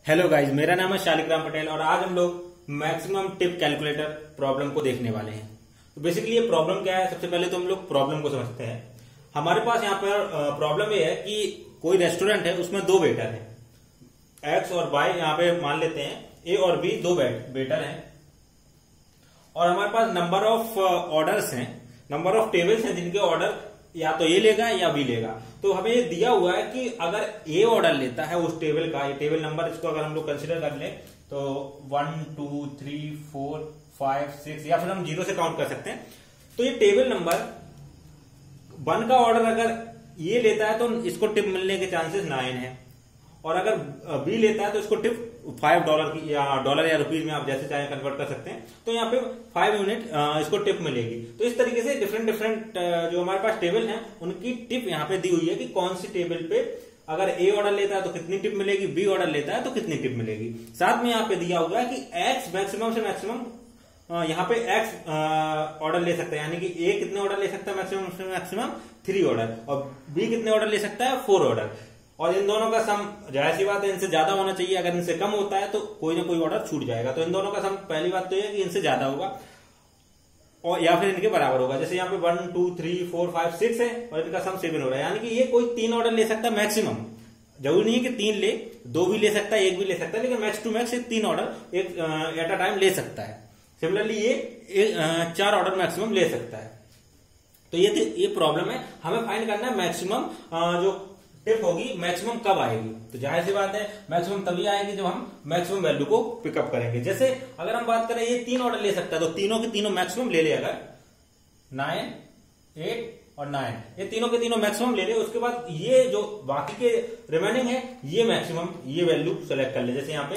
Hello guys, मेरा नाम है शालिक राम पटेल और आज हम लोग मैक्सिमम टिप कैलकुलेटर प्रॉब्लम को देखने वाले हैं। तो बेसिकली ये प्रॉब्लम क्या है, सबसे पहले तो हम लोग प्रॉब्लम को समझते हैं। हमारे पास यहाँ पर प्रॉब्लम ये है कि कोई रेस्टोरेंट है, उसमें दो वेटर हैं, एक्स और वाई। यहाँ पे मान लेते हैं ए और बी दो वेटर हैं और हमारे पास नंबर ऑफ ऑर्डर्स हैं, नंबर ऑफ टेबल्स हैं जिनके ऑर्डर या तो ए लेगा या बी लेगा। तो हमें ये दिया हुआ है कि अगर ए ऑर्डर लेता है उस टेबल का, ये टेबल नंबर इसको अगर हम लोग कंसिडर कर लें तो 1 2 3 4 5 6 या फिर हम 0 से काउंट कर सकते हैं। तो ये टेबल नंबर 1 का ऑर्डर अगर ये लेता है तो इसको टिप मिलने के चांसेस 9 है, और अगर बी लेता है तो इसको टिप $5 की या डॉलर या रुपीज में आप जैसे चाहे कन्वर्ट कर सकते हैं। तो यहाँ पे 5 यूनिट इसको टिप मिलेगी। तो इस तरीके से डिफरेंट जो हमारे पास टेबल हैं उनकी टिप यहाँ पे दी हुई है कि कौन सी टेबल पे अगर ए ऑर्डर लेता है तो कितनी टिप मिलेगी, बी ऑर्डर लेता है तो कितनी टिप मिलेगी। साथ में यहाँ पे दिया हुआ है कि एक्स मैक्सिमम से मैक्सिमम यहाँ पे एक्स ऑर्डर ले सकता है, यानी कि ए कितने ऑर्डर ले सकता है मैक्सिमम से मैक्सिमम 3 ऑर्डर, और बी कितने ऑर्डर ले सकता है 4 ऑर्डर। और इन दोनों का सम जाहिर सी बात है इनसे ज्यादा होना चाहिए, अगर इनसे कम होता है तो कोई ना कोई ऑर्डर छूट जाएगा। तो इन दोनों का सम पहली बात तो यह है कि इनसे ज्यादा होगा और या फिर इनके बराबर होगा। जैसे यहाँ पे 1 2 3 4 5 6 है और इनका सम 7 हो रहा है, यानी कि ये कोई 3 ऑर्डर ले सकता है मैक्सिमम। जरूरी नहीं है कि 3 ले, 2 भी ले सकता है, 1 भी ले सकता है, लेकिन मैक्स टू मैक्स 3 ऑर्डर एक एट अ टाइम ले सकता है। सिमिलरली ये 4 ऑर्डर मैक्सिमम ले सकता है। तो ये प्रॉब्लम है, हमें फाइंड करना है मैक्सिमम जो टिप होगी मैक्सिमम कब आएगी। तो जाहिर सी बात है मैक्सिमम तभी आएगी जब हम मैक्सिमम वैल्यू को पिकअप करेंगे। जैसे अगर हम बात करें ये 3 ऑर्डर ले सकता है तो तीनों के तीनों मैक्सिमम ले ले, अगर 9 8 और 9 ये तीनों के तीनों मैक्सिमम ले ले। उसके बाद ये जो बाकी के रिमेनिंग है ये मैक्सिमम ये वैल्यू सेलेक्ट कर ले। जैसे यहाँ पे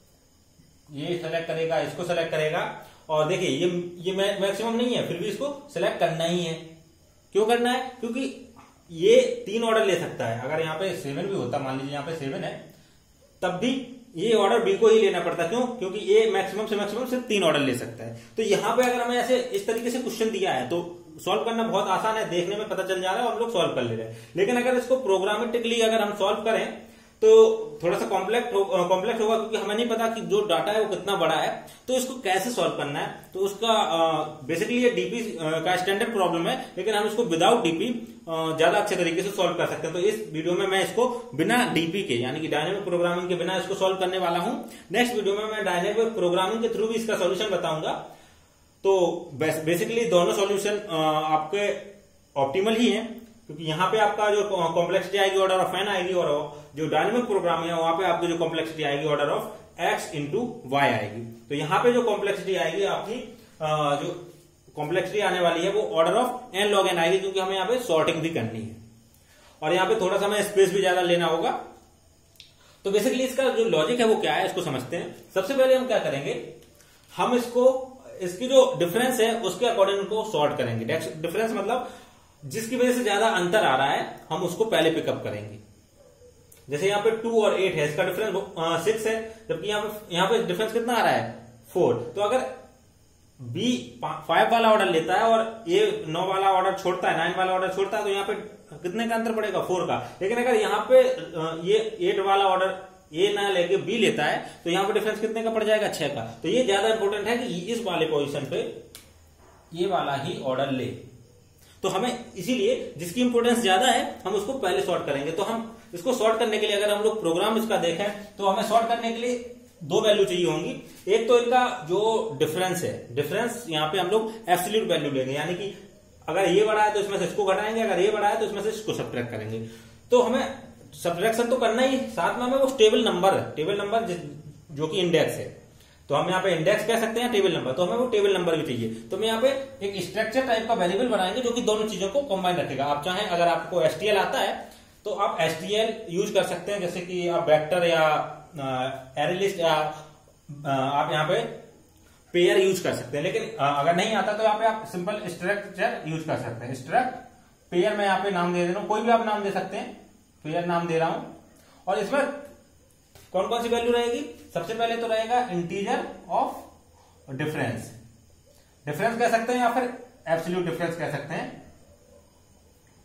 ये सेलेक्ट करेगा, इसको सेलेक्ट करेगा, और देखिए ये मैक्सिमम नहीं है फिर भी इसको सेलेक्ट करना ही है। क्यों करना है? क्योंकि ये 3 ऑर्डर ले सकता है। अगर यहाँ पे 7 भी होता, मान लीजिए यहाँ पे 7 है, तब भी ये ऑर्डर बी को ही लेना पड़ता। क्यों? क्योंकि ये मैक्सिमम से मैक्सिमम सिर्फ 3 ऑर्डर ले सकता है। तो यहाँ पे अगर हमें ऐसे इस तरीके से क्वेश्चन दिया है तो सॉल्व करना बहुत आसान है, देखने में पता चल जा रहा है और हम लोग सॉल्व कर ले रहे हैं। लेकिन अगर इसको प्रोग्रामेटिकली अगर हम सॉल्व करें तो थोड़ा सा कॉम्प्लेक्स होगा, क्योंकि हमें नहीं पता कि जो डाटा है वो कितना बड़ा है, तो इसको कैसे सॉल्व करना है। तो उसका बेसिकली ये डीपी का स्टैंडर्ड प्रॉब्लम है, लेकिन हम इसको विदाउट डीपी ज्यादा अच्छे तरीके से सॉल्व कर सकते हैं। तो इस वीडियो में मैं इसको बिना डीपी के यानी कि डायनेमिक प्रोग्रामिंग के बिना इसको सॉल्व करने वाला हूं। नेक्स्ट वीडियो में मैं डायनेमिक प्रोग्रामिंग के थ्रू भी इसका सॉल्यूशन बताऊंगा। तो बेसिकली दोनों सॉल्यूशन आपके ऑप्टिमल ही हैं, क्योंकि यहाँ पे आपका जो कॉम्प्लेक्सिटी आएगी ऑर्डर ऑफ n आएगी, और जो डायनेमिक प्रोग्रामिंग है वहां पे आपकी जो कॉम्प्लेक्सिटी आएगी order of x into y आएगी। तो यहाँ पे जो कॉम्प्लेक्सिटी आएगी आपकी जो कॉम्प्लेक्सिटी आने वाली है वो order of n log n आएगी, क्योंकि हमें यहाँ पे सॉर्टिंग भी करनी है और यहाँ पे थोड़ा सा हमें स्पेस भी ज्यादा लेना होगा। तो बेसिकली इसका जो लॉजिक है वो क्या है इसको समझते हैं। सबसे पहले हम क्या करेंगे, हम इसकी जो डिफरेंस है उसके अकॉर्डिंग इनको सॉर्ट करेंगे। डिफरेंस मतलब जिसकी वजह से ज्यादा अंतर आ रहा है हम उसको पहले पिकअप करेंगे। जैसे यहाँ पे 2 और 8 है, इसका डिफरेंस 6 है, जबकि यहाँ पे डिफरेंस कितना आ रहा है 4। तो अगर बी 5 वाला ऑर्डर लेता है और ए 9 वाला ऑर्डर छोड़ता है, 9 वाला ऑर्डर छोड़ता है, तो यहाँ पे कितने का अंतर पड़ेगा 4 का। लेकिन अगर यहाँ पे ये 8 वाला ऑर्डर ए ना लेके बी लेता है तो यहाँ पे डिफरेंस कितने का पड़ जाएगा 6 का। तो ये ज्यादा इंपॉर्टेंट है कि इस वाले पोजीशन पे ये वाला ही ऑर्डर ले। तो हमें इसीलिए जिसकी इंपोर्टेंस ज्यादा है हम उसको पहले सॉर्ट करेंगे। तो हम इसको सॉर्ट करने के लिए अगर हम लोग प्रोग्राम इसका देखें तो हमें सॉर्ट करने के लिए 2 वैल्यू चाहिए होंगी। एक तो इनका जो डिफरेंस है, डिफरेंस यहाँ पे हम लोग एब्सोल्यूट वैल्यू लेंगे, यानी कि अगर ये बड़ा है तो इसमें से इसको घटाएंगे, अगर ये बड़ा है तो इसमें से इसको सब्ट्रैक्ट करेंगे। तो हमें सब्ट्रैक्शन तो करना ही, साथ में हमें वो टेबल नंबर जो कि इंडेक्स है, तो हम यहाँ पे इंडेक्स कह सकते हैं टेबल नंबर, तो हमें वो टेबल नंबर भी चाहिए। तो हम यहाँ पे एक स्ट्रक्चर टाइप का वेरिएबल बनाएंगे जो कि दोनों चीजों को कंबाइन रखेगा। आप चाहें अगर आपको एसटीएल आता है तो आप एसटीएल यूज कर सकते हैं, जैसे कि आप वेक्टर या एरे लिस्ट या आप यहाँ पे पेयर यूज कर सकते हैं। लेकिन अगर नहीं आता तो यहाँ पे आप सिंपल स्ट्रक्चर यूज कर सकते हैं। स्ट्रक्ट पेयर में यहाँ पे नाम दे दे रहा हूं, कोई भी आप नाम दे सकते हैं, पेयर नाम दे रहा हूं। और इसमें कौन कौन सी वैल्यू रहेगी, सबसे पहले तो रहेगा इंटीजर ऑफ डिफरेंस कह सकते हैं, या फिर एब्सोल्यूट डिफरेंस कह सकते हैं,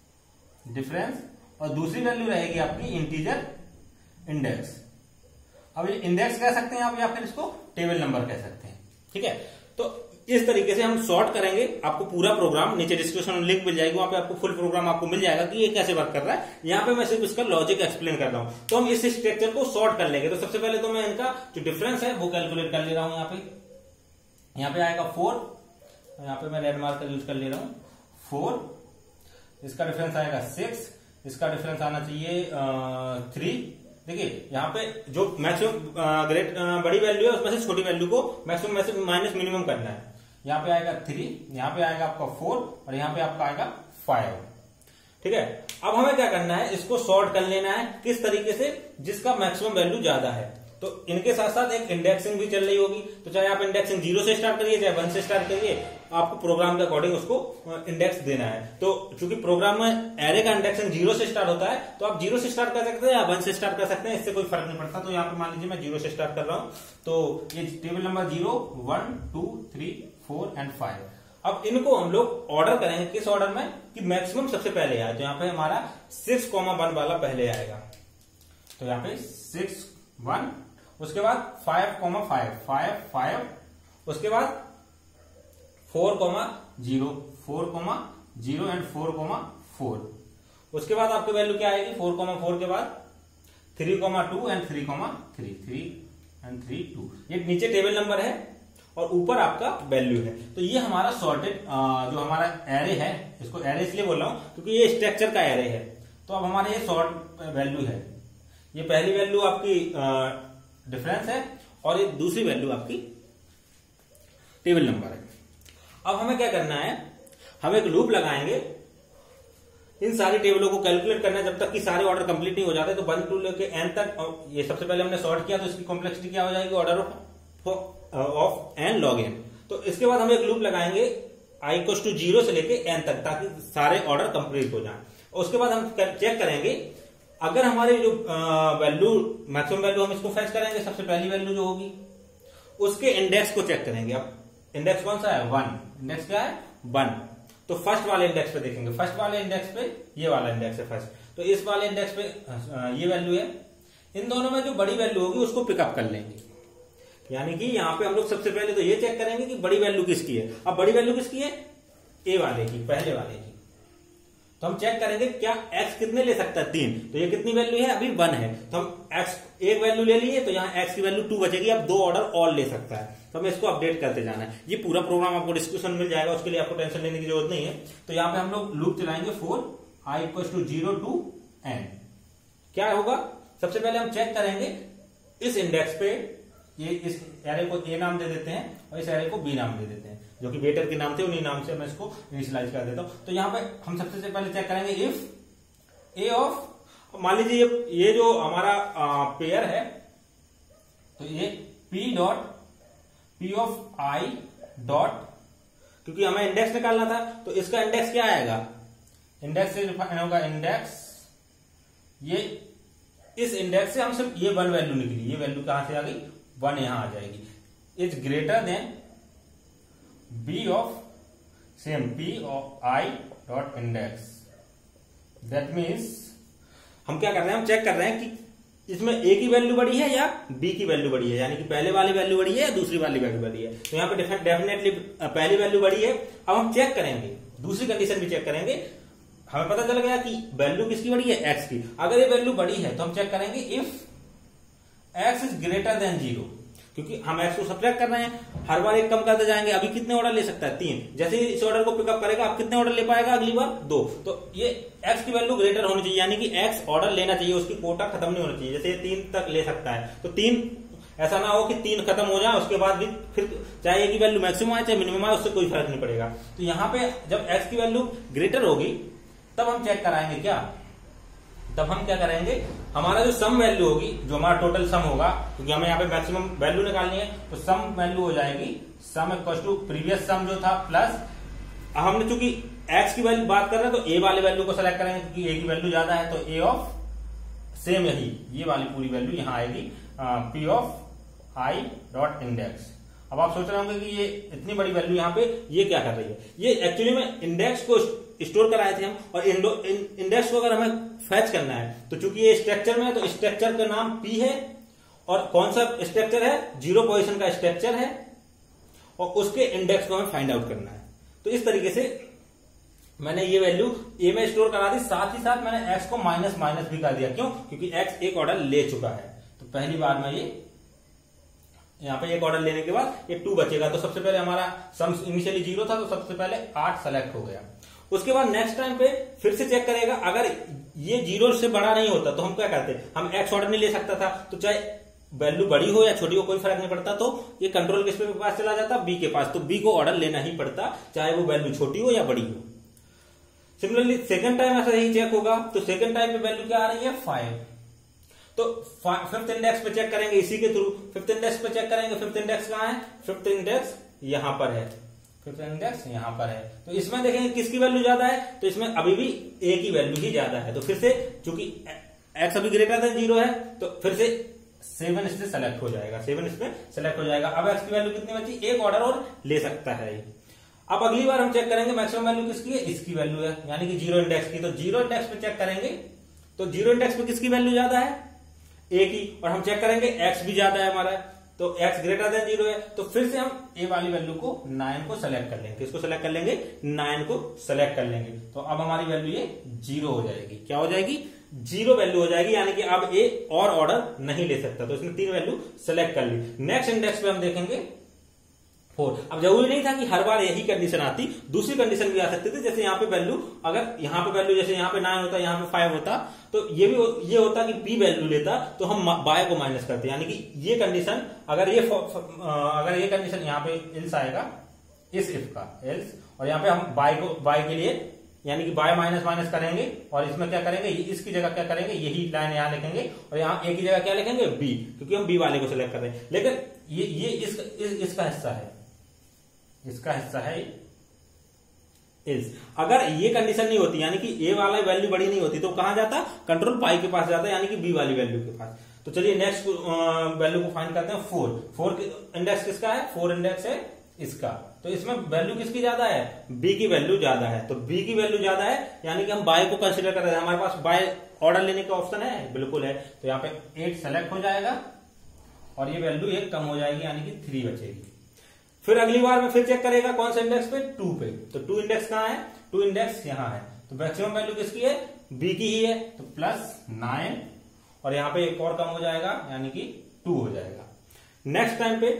डिफरेंस। और दूसरी वैल्यू रहेगी आपकी इंटीजर इंडेक्स। अब ये इंडेक्स कह सकते हैं आप या फिर इसको टेबल नंबर कह सकते हैं। ठीक है, तो इस तरीके से हम सॉर्ट करेंगे। आपको पूरा प्रोग्राम नीचे डिस्क्रिप्शन में लिंक मिल जाएगी, वहां पे आपको फुल प्रोग्राम आपको मिल जाएगा कि ये कैसे वर्क कर रहा है। यहाँ पे मैं सिर्फ इसका लॉजिक एक्सप्लेन कर रहा हूं। तो हम इस स्ट्रक्चर को सॉर्ट कर लेंगे। तो सबसे पहले तो मैं इनका जो डिफरेंस है वो कैलकुलेट कर ले रहा हूं। यहाँ पे आएगा 4, यहाँ पे मैं रेड मार्कर यूज कर ले रहा हूं 4। इसका डिफरेंस आएगा 6, इसका डिफरेंस आना चाहिए 3। देखिए यहाँ पे जो मैक्सिमम बड़ी वैल्यू है उसमें से छोटी वैल्यू को मैक्सिमम में से माइनस मिनिमम करना है। यहाँ पे आएगा 3, यहाँ पे आएगा आपका 4 और यहाँ पे आपका आएगा 5। ठीक है, अब हमें क्या करना है, इसको सॉर्ट कर लेना है। किस तरीके से, जिसका मैक्सिमम वैल्यू ज्यादा है। तो इनके साथ साथ एक इंडेक्सिंग भी चल रही होगी। तो चाहे आप इंडेक्सिंग 0 से स्टार्ट करिए चाहे 1 से स्टार्ट करिए, आपको प्रोग्राम के अकॉर्डिंग उसको इंडेक्स देना है। तो चूंकि प्रोग्राम में एरे का इंडेक्सिंग 0 से स्टार्ट होता है, तो आप 0 से स्टार्ट कर सकते हैं या 1 से स्टार्ट कर सकते हैं, इससे कोई फर्क नहीं पड़ता। तो यहाँ पे मान लीजिए मैं 0 से स्टार्ट कर रहा हूं। तो ये टेबल नंबर 0, 1, 2, 3, 4 एंड 5। अब इनको हम लोग ऑर्डर करेंगे। किस ऑर्डर में कि मैक्सिमम सबसे पहले आए। तो यहाँ पे हमारा 6,1 वाला पहले आएगा। तो यहाँ पे 6, 1, उसके बाद 5, 5, 5, उसके बाद 4, 0, 4, 0 एंड 4, 4। उसके बाद आपकी वैल्यू क्या आएगी, 4, 4 के बाद 3, 2 एंड 3, 3 एंड 3, 2। ये नीचे टेबल नंबर है और ऊपर आपका वैल्यू है। तो ये हमारा सॉर्टेड जो हमारा एरे है, इसको एरे इसलिए बोल रहा हूं क्योंकि ये स्ट्रक्चर का एरे है। तो अब हमारे ये सॉर्ट वैल्यू है। ये पहली वैल्यू आपकी डिफरेंस है और ये दूसरी वैल्यू आपकी टेबल नंबर है। अब हमें क्या करना है, हम एक लूप लगाएंगे। इन सारी टेबलों को कैलकुलेट करना है जब तक कि सारे ऑर्डर कंप्लीट नहीं हो जाते। तो 1 to लेके n तक, ये सबसे पहले हमने सॉर्ट किया तो इसकी कॉम्प्लेक्सिटी क्या हो जाएगी, order of n log n। तो इसके बाद हम एक लूप लगाएंगे i = 0 से लेके n तक, ताकि सारे ऑर्डर कंप्लीट हो जाएं। उसके बाद हम चेक करेंगे अगर हमारे जो वैल्यू मैक्सिमम वैल्यू हम इसको फेच करेंगे, सबसे पहली वैल्यू जो होगी उसके इंडेक्स को चेक करेंगे। अब इंडेक्स कौन सा है, 1। इंडेक्स क्या है, 1। तो फर्स्ट वाले इंडेक्स पे देखेंगे। फर्स्ट वाले इंडेक्स पे ये वाला इंडेक्स है फर्स्ट, तो इस वाले इंडेक्स पे ये वैल्यू है। इन दोनों में जो बड़ी वैल्यू होगी उसको पिकअप कर लेंगे। यानी कि यहाँ पे हम लोग सबसे पहले तो ये चेक करेंगे कि बड़ी वैल्यू किसकी है। अब बड़ी वैल्यू किसकी है, ए वाले की, पहले वाले की। तो हम चेक करेंगे क्या x कितने ले सकता है, 3। तो ये कितनी वैल्यू है, अभी 1 है। तो हम x एक वैल्यू ले लिए, तो यहाँ x की वैल्यू 2 बचेगी। अब 2 ऑर्डर और ले सकता है, तो हमें इसको अपडेट करते जाना है। ये पूरा प्रोग्राम आपको डिस्क्रिप्शन मिल जाएगा, उसके लिए आपको टेंशन लेने की जरूरत नहीं है। तो यहाँ पे हम लोग लूप चलाएंगे 4 i = 0 to n। क्या होगा, सबसे पहले हम चेक करेंगे इस इंडेक्स पे, ये इस एरे को a नाम दे देते हैं और इस एरे को b नाम दे देते हैं, जो कि वेटर के नाम थे, उन्हीं नाम से मैं इसको इनिशियलाइज कर देता हूं। तो यहाँ पे हम सबसे पहले चेक करेंगे इफ a ऑफ, मान लीजिए ये जो हमारा पेयर है, तो ये p ऑफ i डॉट, क्योंकि हमें इंडेक्स निकालना था, तो इसका इंडेक्स क्या आएगा, इंडेक्स से डिफाइन होगा इंडेक्स। ये इस इंडेक्स से हम सिर्फ ये 1 वैल्यू निकली, ये वैल्यू कहां से आ गई, 1 यहां आ जाएगी। Is greater than b of same p of i dot index. That means हम क्या कर रहे हैं, हम चेक कर रहे हैं कि इसमें a की वैल्यू बड़ी है या b की वैल्यू बड़ी है, यानी कि पहले वाली वैल्यू बड़ी है या दूसरी वाली वैल्यू बड़ी है। तो यहाँ पे डेफिनेटली पहली वैल्यू बड़ी है। अब हम चेक करेंगे, दूसरी कंडीशन भी चेक करेंगे। हमें पता चल गया कि वैल्यू किसकी बड़ी है, x की। अगर ये वैल्यू बड़ी है तो हम चेक करेंगे if x is greater than 0, क्योंकि हम x को सब्ट्रैक्ट कर रहे हैं, हर बार एक कम करते जाएंगे। अभी कितने ऑर्डर ले सकता है, 3। जैसे ही इस ऑर्डर को पिकअप करेगा, आप कितने ऑर्डर ले पाएगा, अगली बार 2। तो ये x की वैल्यू ग्रेटर होनी चाहिए, यानी कि x ऑर्डर लेना चाहिए, उसकी कोटा खत्म नहीं होना चाहिए। जैसे 3 तक ले सकता है, तो 3 ऐसा ना हो कि 3 खत्म हो जाए, उसके बाद भी फिर चाहे a की वैल्यू मैक्सिमम आए चाहे मिनिमम आए, उससे कोई फर्क नहीं पड़ेगा। तो यहाँ पे जब x की वैल्यू ग्रेटर होगी तब हम चेक कराएंगे क्या, तब हम क्या करेंगे, हमारा जो सम वैल्यू होगी, जो हमारा टोटल सम होगा, क्योंकि हमें यहाँ पे मैक्सिमम वैल्यू निकालनी है, तो सम वैल्यू हो जाएगी sum equal to previous sum जो था प्लस, हमने चूंकि x की वैल्यू बात कर रहे हैं तो a वाले वैल्यू को सेलेक्ट करेंगे, क्योंकि a की वैल्यू ज्यादा है। तो a ऑफ सेम, यही ये वाली पूरी वैल्यू यहाँ आएगी, p of i dot index. अब आप सोच रहे होंगे कि ये इतनी बड़ी वैल्यू यहाँ पे ये क्या कर रही है, ये एक्चुअली में इंडेक्स को स्टोर कराए थे हम, और इंडेक्स को अगर हमें फैच करना है, तो चूंकि ये स्ट्रक्चर में है तो स्ट्रक्चर का नाम p है और कौन सा स्ट्रक्चर है, जीरो पोजीशन का स्ट्रक्चर है और उसके इंडेक्स को हमें फाइंड आउट करना है। तो इस तरीके से मैंने ये वैल्यू ए में स्टोर करा दी, साथ ही साथ मैंने एक्स को माइनस माइनस भी कर दिया। क्यों? क्योंकि एक्स एक ऑर्डर ले चुका है। तो पहली बार में ये यहां पे एक ऑर्डर लेने के बाद ये 2 बचेगा। तो सबसे पहले हमारा सम इनिशियली 0 था, तो सबसे पहले 8 सेलेक्ट हो गया। उसके बाद नेक्स्ट टाइम पे फिर से चेक करेगा, अगर ये 0 से बड़ा नहीं होता तो हम क्या करते, हम एक्स ऑर्डर नहीं ले सकता था। तो चाहे वैल्यू बड़ी हो या छोटी हो कोई फर्क नहीं पड़ता, तो ये कंट्रोल किस पे पास चला जाता, बी के पास। तो बी को ऑर्डर लेना ही पड़ता, चाहे वो वैल्यू छोटी हो या बड़ी हो। सिमिलरली सेकंड टाइम ऐसा ही चेक होगा। तो सेकंड टाइम पे वैल्यू क्या आ रही है, 5। तो फिफ्थ इंडेक्स पे चेक करेंगे इसी के थ्रू। फिफ्थ इंडेक्स पे चेक करेंगे, फिफ्थ इंडेक्स कहां है, फिफ्थ इंडेक्स यहां पर है, फिफ्थ इंडेक्स यहां पर है। तो इसमें देखेंगे किसकी वैल्यू ज्यादा है, तो इसमें अभी भी ए की वैल्यू ही ज्यादा है। तो फिर से चूंकि एक्स अभी ग्रेटर देन 0 है, तो फिर से 7 इससे सेलेक्ट हो जाएगा, 7 इसमें सेलेक्ट हो जाएगा। अब एक्स की वैल्यू कितनी बची, एक ऑर्डर और ले सकता है। अब अगली बार हम चेक करेंगे मैक्सिमम वैल्यू किसकी है, इसकी वैल्यू है, यानी कि 0 इंडेक्स की। तो 0 इंडेक्स पे चेक करेंगे, तो 0 इंडेक्स पे किसकी वैल्यू ज्यादा है, ए की। और हम चेक करेंगे एक्स भी ज्यादा है हमारा, तो एक्स ग्रेटर देन 0 है। तो फिर से हम ए वाली वैल्यू को 9 को सेलेक्ट कर लेंगे। किसको सेलेक्ट कर लेंगे, 9 को सेलेक्ट कर लेंगे। तो अब हमारी वैल्यू ये 0 हो जाएगी। क्या हो जाएगी, 0 वैल्यू हो जाएगी, यानी कि अब ए और ऑर्डर नहीं ले सकता। तो इसने 3 वैल्यू सेलेक्ट कर ली। नेक्स्ट इंडेक्स पे हम देखेंगे 4। अब जरूरी नहीं था कि हर बार यही कंडीशन आती, दूसरी कंडीशन भी आ सकती थी। जैसे यहाँ पे वैल्यू, अगर यहाँ पे वैल्यू जैसे यहाँ पे 9 होता, यहाँ पे 5 होता, तो ये होता कि बी वैल्यू लेता, तो हम बाय को माइनस करते। यानी कि ये कंडीशन, अगर ये कंडीशन यहाँ पे एल्स आएगा, इस इफ का एल्स, और यहाँ पे हम बाय के लिए यानी कि बाय माइनस माइनस करेंगे, और इसमें क्या करेंगे, इसकी जगह क्या करेंगे, यही लाइन यहाँ लिखेंगे, और यहाँ ए की जगह क्या लिखेंगे, बी, क्योंकि हम बी वाले को सिलेक्ट कर रहे हैं। लेकिन ये इसका हिस्सा है, इसका हिस्सा है इल्स। अगर ये कंडीशन नहीं होती, यानी कि ए वाला वैल्यू बड़ी नहीं होती, तो कहां जाता, कंट्रोल पाई के पास जाता, यानी कि बी वाली वैल्यू के पास। तो चलिए नेक्स्ट वैल्यू को फाइंड करते हैं। 4 इंडेक्स किसका है, 4 इंडेक्स है इसका। तो इसमें वैल्यू किसकी ज्यादा है, बी की वैल्यू ज्यादा है। तो बी की वैल्यू ज्यादा है, यानी कि हम बाय को कंसिडर कर रहे हैं। हमारे पास बाय ऑर्डर लेने का ऑप्शन है, बिल्कुल है। तो यहाँ पे 8 सेलेक्ट हो जाएगा और ये वैल्यू 1 कम हो जाएगी, यानी कि 3 बचेगी। फिर अगली बार में फिर चेक करेगा कौन सा इंडेक्स पे, 2 पे। तो 2 इंडेक्स कहां है, 2 इंडेक्स यहां है। तो मैक्सिमम वैल्यू किसकी है, बी की ही है। तो +9 और यहां पे एक और कम हो जाएगा, यानी कि 2 हो जाएगा। नेक्स्ट टाइम पे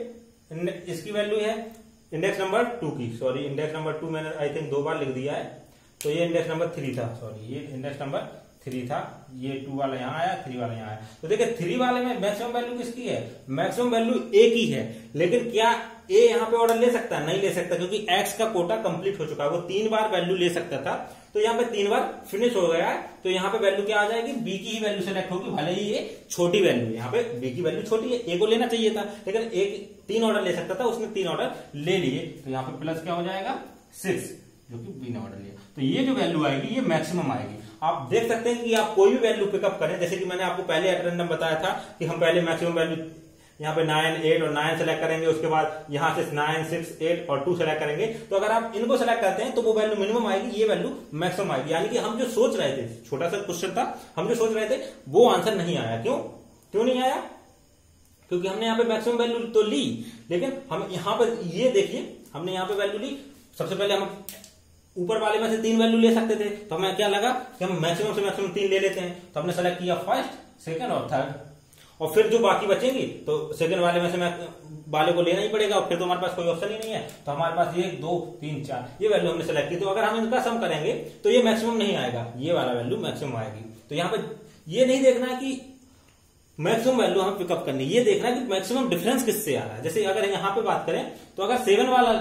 इसकी वैल्यू है इंडेक्स नंबर 2 की, सॉरी इंडेक्स नंबर 2 मैंने आई थिंक 2 बार लिख दिया है। तो ये इंडेक्स नंबर 3 था, सॉरी ये इंडेक्स नंबर 3 था, ये 2 वाला यहां आया, 3 वाला यहां आया। तो देखिए 3 वाले में मैक्सिमम वैल्यू किसकी है, मैक्सिमम वैल्यू ए की है। लेकिन क्या ए यहां पे ऑर्डर ले सकता है, नहीं ले सकता, क्योंकि एक्स का कोटा कंप्लीट हो चुका है। वो 3 बार वैल्यू ले सकता था, तो यहाँ पे 3 बार फिनिश हो गया है। तो यहाँ पे वैल्यू क्या आ जाएगी, बी की ही वैल्यू सेलेक्ट होगी, भले ही ये छोटी वैल्यू है। यहाँ पे बी की वैल्यू छोटी है, ए को लेना चाहिए था, लेकिन एक 3 ऑर्डर ले सकता था, उसने 3 ऑर्डर ले लिए। तो यहाँ पे प्लस क्या हो जाएगा, 6, जो कि बी ने ऑर्डर लिया। तो ये जो वैल्यू आएगी ये मैक्सिमम आएगी। आप देख सकते हैं कि आप कोई भी वैल्यू पिकअप करें, जैसे कि मैंने आपको पहले एट रैंडम बताया था कि हम पहले मैक्सिमम वैल्यू यहाँ पे 9, 8 और 9 सेलेक्ट करेंगे, उसके बाद यहां से 9, 6, 8 और 2 सेलेक्ट करेंगे। तो अगर आप इनको सेलेक्ट करते हैं तो वो वैल्यू मिनिमम आएगी, ये वैल्यू मैक्सिमम आएगी। यानी कि हम जो सोच रहे थे, छोटा सा क्वेश्चन था, हम जो सोच रहे थे वो आंसर नहीं आया। क्यों नहीं आया, क्योंकि हमने यहाँ पे मैक्सिमम वैल्यू तो ली, लेकिन हम यहाँ पर ये देखिए, हमने यहाँ पे वैल्यू ली। सबसे पहले हम ऊपर वाले में से 3 वैल्यू ले सकते थे, तो हमें क्या लगा कि हम मैक्सिमम से मैक्सिमम 3 ले लेते हैं। तो हमने सेलेक्ट किया फर्स्ट, सेकंड और थर्ड, और फिर जो बाकी बचेंगी तो सेकंड वाले में से वाले को लेना ही पड़ेगा, और फिर तो हमारे पास कोई ऑप्शन ही नहीं है। तो हमारे पास 1, 2, 3, 4 ये वैल्यू हमने सेलेक्ट की। तो अगर हम इनका सम करेंगे तो ये मैक्सिमम नहीं आएगा, ये वाला वैल्यू मैक्सिमम आएगी। तो यहाँ पे ये नहीं देखना है कि मैक्सिमम वैल्यू हम पिकअप करनी, ये देखना है कि मैक्सिमम डिफरेंस किससे आ रहा है। जैसे अगर यहाँ पे बात करें तो अगर 7 वाला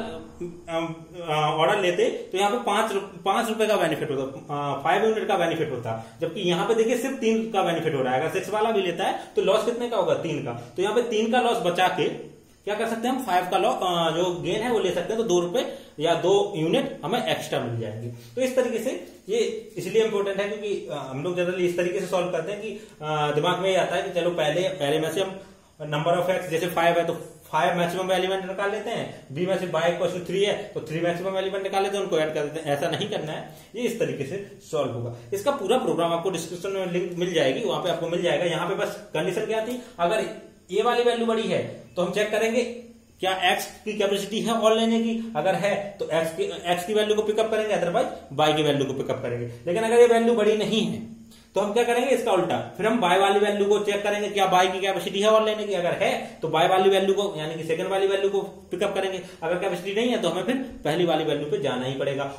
ऑर्डर लेते तो यहाँ पे 5 रुपए का बेनिफिट होता, 5 यूनिट का बेनिफिट होता, जबकि यहाँ पे देखिए सिर्फ 3 का बेनिफिट हो रहा है। अगर 6 वाला भी लेता है तो लॉस कितने का होगा, 3 का। तो यहाँ पे 3 का लॉस बचा के क्या कर सकते हैं हम, 5 का जो गेन है वो ले सकते हैं। तो 2 रुपए या 2 यूनिट हमें एक्स्ट्रा मिल जाएंगे। तो इस तरीके से ये इसलिए इंपॉर्टेंट है क्योंकि हम लोग जनरली इस तरीके से सॉल्व करते हैं कि दिमाग में ये आता है कि चलो पहले में से हम नंबर ऑफ एक्स, जैसे 5 है तो 5 मैक्सिमम एलिमेंट निकाल लेते हैं, बी में से बाय इक्वल टू 3 है तो 3 मैक्सिमम एलिमेंट निकाल लेते हैं, उनको ऐड कर देते हैं। ऐसा नहीं करना है, ये इस तरीके से सॉल्व होगा। इसका पूरा प्रोग्राम आपको डिस्क्रिप्शन में लिंक मिल जाएगी, वहां पे आपको मिल जाएगा। यहाँ पे बस कंडीशन क्या थी, अगर ये वाली वैल्यू बड़ी है तो हम चेक करेंगे क्या x की कैपेसिटी है और लेने की, अगर है तो x की वैल्यू को पिकअप करेंगे, अदरवाइज y की वैल्यू को पिकअप करेंगे। लेकिन अगर ये वैल्यू बड़ी नहीं है तो हम क्या करेंगे, इसका उल्टा, फिर हम y वाली वैल्यू को चेक करेंगे क्या y की कैपेसिटी है और लेने की, अगर है तो y वाली वैल्यू को यानी कि सेकंड वाली वैल्यू को पिकअप करेंगे, अगर कैपेसिटी नहीं है तो हमें फिर पहली वाली वैल्यू पे जाना ही पड़ेगा।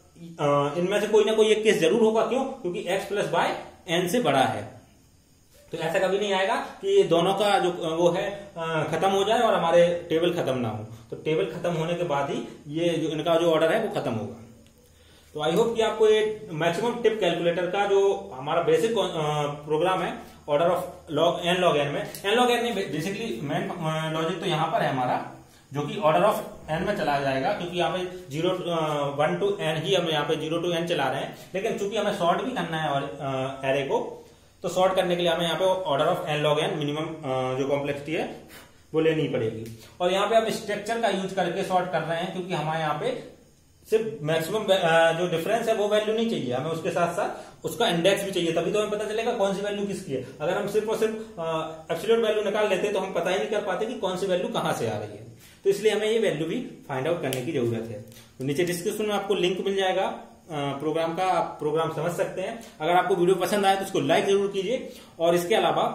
और इनमें से कोई ना कोई एक केस जरूर होगा, क्यों, क्योंकि x प्लस वाई n से बड़ा है। तो ऐसा कभी नहीं आएगा कि दोनों का जो वो है खत्म हो जाए और हमारे टेबल खत्म ना हो। तो टेबल खत्म होने के बाद ही ये जो इनका जो ऑर्डर है वो खत्म होगा। तो आई होप कि आपको ये मैक्सिमम टिप कैलकुलेटर का जो हमारा बेसिक प्रोग्राम है order of n log n में, n log n में बेसिकली मेन लॉजिक तो यहाँ पर है हमारा, जो कि ऑर्डर ऑफ n में चला जाएगा, क्योंकि यहाँ पे 1 to n ही हम यहाँ पे 0 to n चला रहे हैं। लेकिन चूंकि हमें सॉर्ट भी करना है और एरे को, तो सॉर्ट करने के लिए हमें यहाँ पे order of n log n minimum जो कॉम्प्लेक्सिटी है वो लेनी पड़ेगी। और यहाँ पे हम स्ट्रक्चर का यूज करके सॉर्ट कर रहे हैं, क्योंकि हमारे यहाँ पे सिर्फ मैक्सिमम जो डिफरेंस है वो वैल्यू नहीं चाहिए हमें, उसके साथ साथ उसका इंडेक्स भी चाहिए, तभी तो हमें पता चलेगा कौन सी वैल्यू किसकी है। अगर हम सिर्फ और सिर्फ एब्सोल्यूट वैल्यू निकाल लेते तो हम पता ही नहीं कर पाते कि कौन सी वैल्यू कहां से आ रही है। तो इसलिए हमें ये वैल्यू भी फाइंड आउट करने की जरूरत है। तो नीचे डिस्क्रिप्शन में आपको लिंक मिल जाएगा प्रोग्राम का, आप प्रोग्राम समझ सकते हैं। अगर आपको वीडियो पसंद आए तो उसको लाइक जरूर कीजिए। और इसके अलावा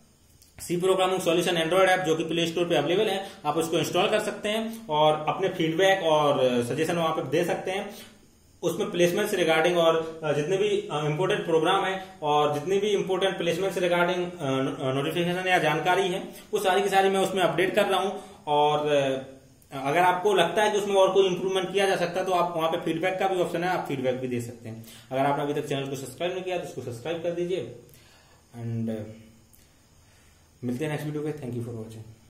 C programming solution android app जो कि प्ले स्टोर पे अवेलेबल है, आप उसको इंस्टॉल कर सकते हैं और अपने फीडबैक और सजेशन वहां पे दे सकते हैं। उसमें प्लेसमेंट से रिगार्डिंग और जितने भी इंपोर्टेंट प्रोग्राम है और जितनी भी इंपोर्टेंट प्लेसमेंट से रिगार्डिंग नोटिफिकेशन या जानकारी है वो सारी की सारी मैं उसमें अपडेट कर रहा हूं। और अगर आपको लगता है कि उसमें और कोई इंप्रूवमेंट किया जा सकता है तो आप वहां पे फीडबैक का भी ऑप्शन है, आप फीडबैक भी दे सकते हैं। अगर आपने अभी तक चैनल को सब्सक्राइब नहीं किया तो उसको सब्सक्राइब कर दीजिए। एंड मिलते हैं नेक्स्ट वीडियो पे। Thank you for watching.